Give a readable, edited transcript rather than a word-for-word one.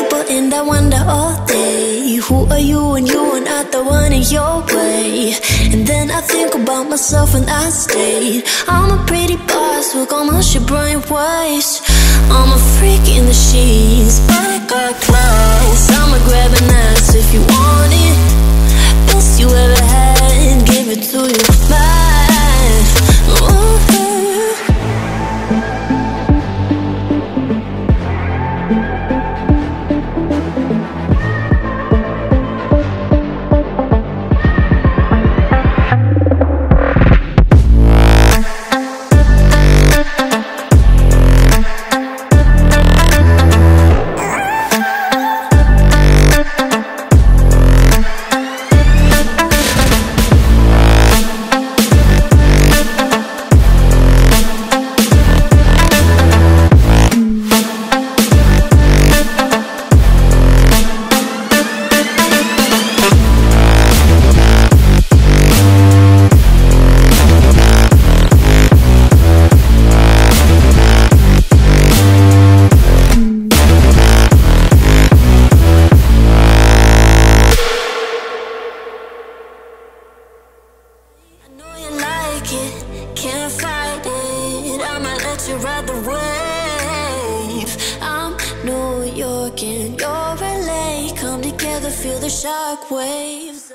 people and I wonder all day, who are you and you are not the one in your way? And then I think about myself and I stay. I'm a pretty boss with almost your brainwaves. I'm a freak in the sheets, but I got class. I'ma grab an ass if you want it. Best you ever had, give it to you back. Ooh. Can't fight it, I'ma let you ride the wave. I'm New York and you're LA, come together, feel the shock waves.